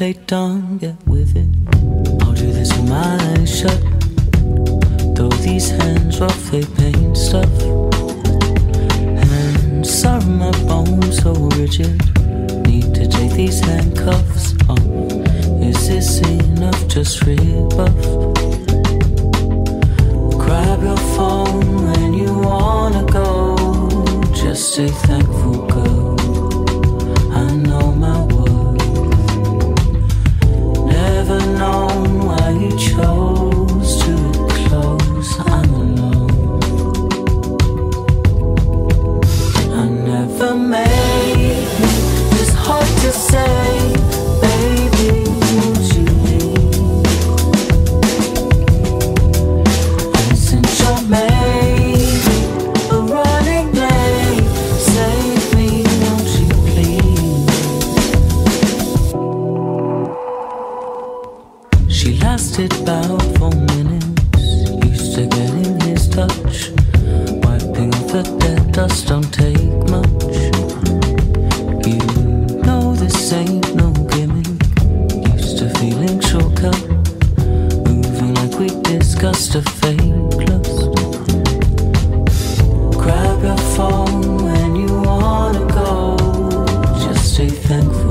play dumb, get with it. I'll do this with my eyes shut. Though these hands rough, they paint stuff. And some of my bones so rigid, need to take these handcuffs off. Is this enough? Just rebuff. Grab your phone when you wanna go. Just stay thankful, girl. I know my worth. Never known why you chose to close. I'm alone. I never made me this hard to say. Baby, won't you leave? And since you're maybe a running late, save me, won't you please? She lasted about 4 minutes, used to getting his touch, wiping off the dead dust, don't take much. You know this ain't no gimmick, used to feeling shortcut, moving like we discussed a fake lust. Grab your phone when you wanna go, just stay thankful.